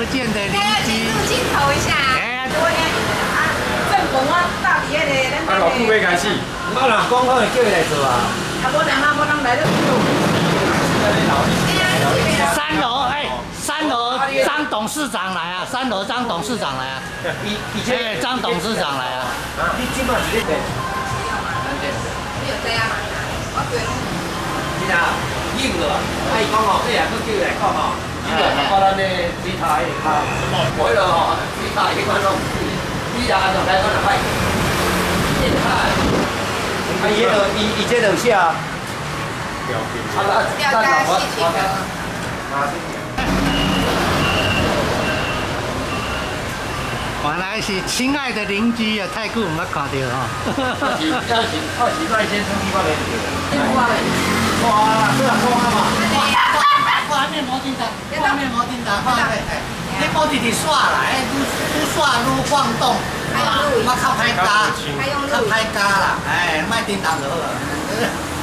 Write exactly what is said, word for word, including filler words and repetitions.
见的邻居。 入镜头一下。哎，我呀，啊，正本我到底迄个咱啊，偌久要开始？ 我人讲好就叫伊来做啊。 啊，无人啊，无人来了。 三楼哎，三楼张董事长来啊，三楼张董事长来啊。 以以前张董事长来啊。 你今晚几点？ 你有这样嘛？我对。 是啊，应了。啊，伊讲吼，你若佫叫伊来讲吼，你著把咱的水塔迄个卡，无迄落吼，水塔迄款拢，你若按照来讲就歹。水塔，啊，伊迄落，伊伊这落写。 标兵。 啊，大家事情的。 原来是亲爱的邻居啊，太久唔捌看到哦。 是，要是要是咱先生去我来。 你挂嘞？ 挂啦，这挂嘛。 挂面膜叮当，挂面膜叮当，挂面。你冇直直刷啦，哎，愈愈刷愈晃动，我较歹加，较歹加啦，哎，卖叮当就好了。